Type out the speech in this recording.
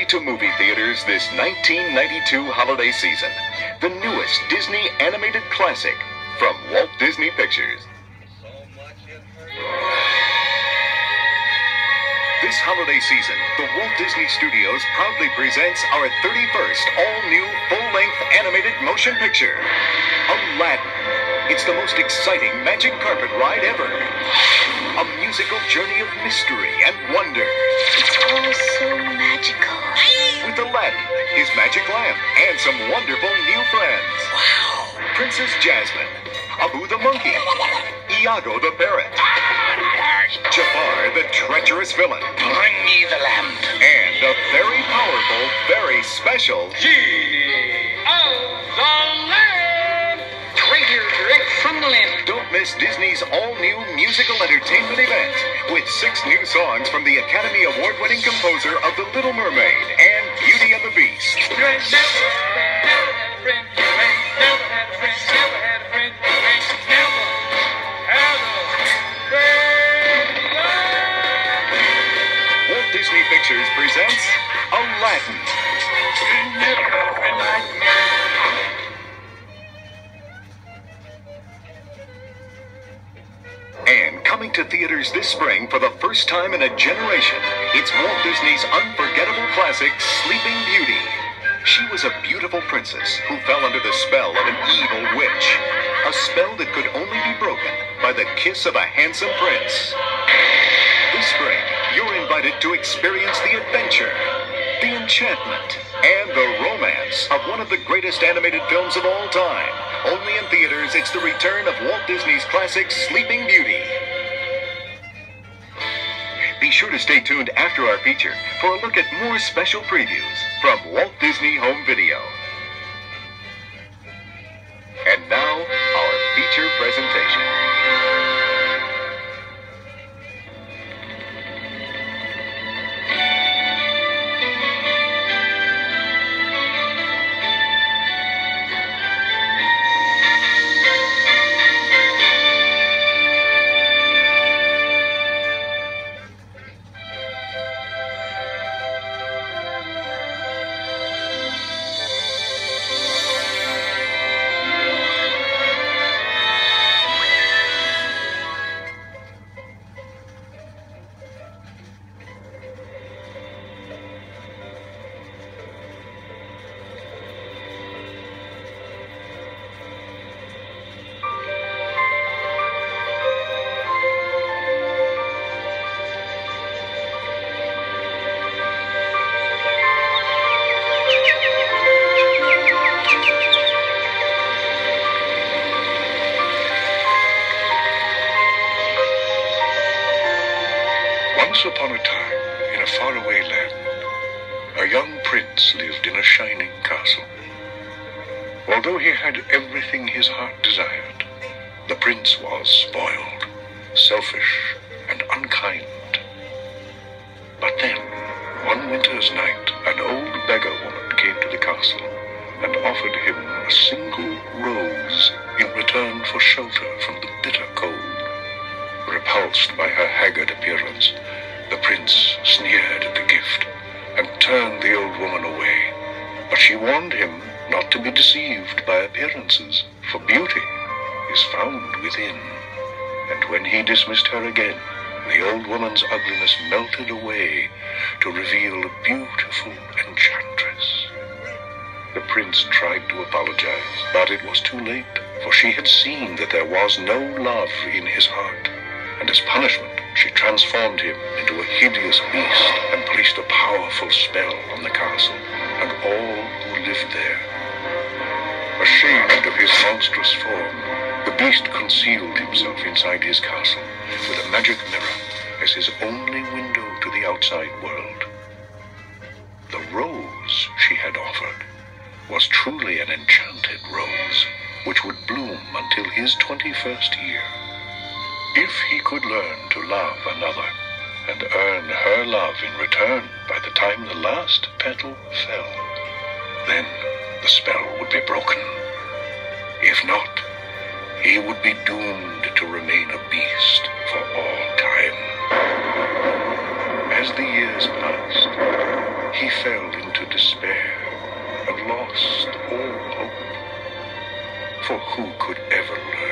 to movie theaters this 1992 holiday season. The newest Disney animated classic from Walt Disney Pictures. This holiday season, the Walt Disney Studios proudly presents our 31st all-new full-length animated motion picture, Aladdin. It's the most exciting magic carpet ride ever. A musical journey of mystery and wonder. It's all so magical. With Aladdin, his magic lamp, and some wonderful new friends. Wow. Princess Jasmine, Abu the monkey, Iago the parrot, Jafar the treacherous villain, Bring me the lamp. and a very powerful, very special Genie of the Lamp! Right here, direct from the lamp. Don't miss Disney's all-new musical entertainment event with 6 new songs from the Academy Award-winning composer of The Little Mermaid and Beauty and the Beast. You ain't never had a friend. You ain't never had a friend. Never had a friend. You ain't never had a friend. Walt Disney Pictures presents Aladdin. You never had a friend like me. And coming to theaters this spring for the first time in a generation, it's Walt Disney's unforgettable classic, Sleeping Beauty. She was a beautiful princess who fell under the spell of an evil witch. A spell that could only be broken by the kiss of a handsome prince. This spring, you're invited to experience the adventure, the enchantment, and the romance of one of the greatest animated films of all time. Only in theaters, it's the return of Walt Disney's classic Sleeping Beauty. Be sure to stay tuned after our feature for a look at more special previews from Walt Disney Home Video. And now, our feature presentation. Once upon a time, in a faraway land, a young prince lived in a shining castle. Although he had everything his heart desired, the prince was spoiled, selfish, and unkind. But then, one winter's night, an old beggar woman came to the castle and offered him a single rose in return for shelter from the bitter cold. Repulsed by her haggard appearance, the prince sneered at the gift and turned the old woman away. But she warned him not to be deceived by appearances, for beauty is found within. And when he dismissed her again, the old woman's ugliness melted away to reveal a beautiful enchantress. The prince tried to apologize, but it was too late, for she had seen that there was no love in his heart. And as punishment, she transformed him into a hideous beast and placed a powerful spell on the castle and all who lived there. Ashamed of his monstrous form, the beast concealed himself inside his castle with a magic mirror as his only window to the outside world. The rose she had offered was truly an enchanted rose, which would bloom until his 21st year. If he could learn to love another and earn her love in return by the time the last petal fell, then the spell would be broken. If not, he would be doomed to remain a beast for all time. As the years passed, he fell despair and lost all hope. For who could ever learn